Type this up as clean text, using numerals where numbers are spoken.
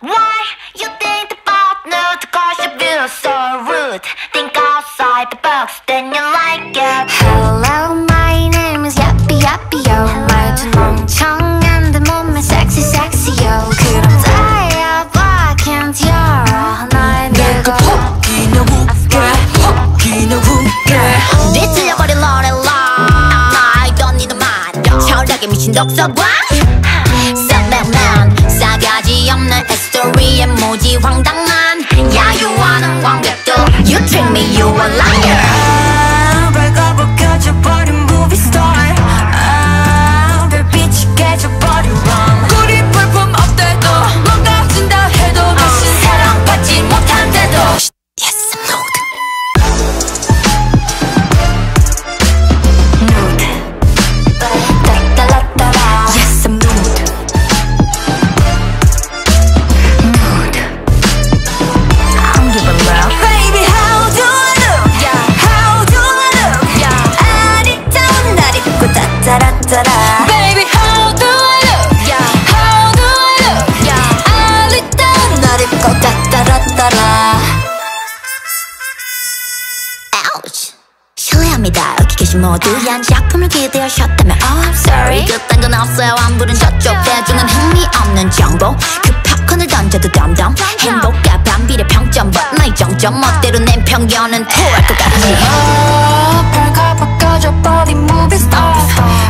Why you think about nude? Cause you feel so rude. Think outside the box, then you like it. Hello, my name is Yappy Yappy Yo. 말투 멍청한 데 몸매 sexy sexy yo. 그럼 다이아봐 can't 열어 날 내가 혹기는 웃게 혹기는 웃게 뒤틀려버린 노래라 I don't need a man 철학에 미친 독서관 Sadman 싸가지 없는 스토리에 무지 황당한 야유하는 완벽도 You treat me you a liar 밝아버 켜져버린 movie star 별빛이 깨져버린 wrong 우리 볼품 없대도 뭔가 준다 해도 다시 사랑받지 못한대도 Yes I'm nude Nude 따라따라 Yes I'm nude Nude I don't give a love Baby how do I look Yeah How do I look Yeah 아리따운 날 입고 따따라따라 Baby how do I look Yeah how do I look Yeah 아리따운 날 입고 따따라따라 Ouch 실례합니다 여기 계신 모두 한 작품을 기대하셨다면 Oh I'm sorry 그딴 건 없어요 안부른 저쪽 대중은 흥미없는 정보 그 팝콘을 던져도 덤덤 행복과 반비례 평점 But 나의 정점 멋대로 낸 편견은 토할 것 같지 밝아버 꺼져버린 movie star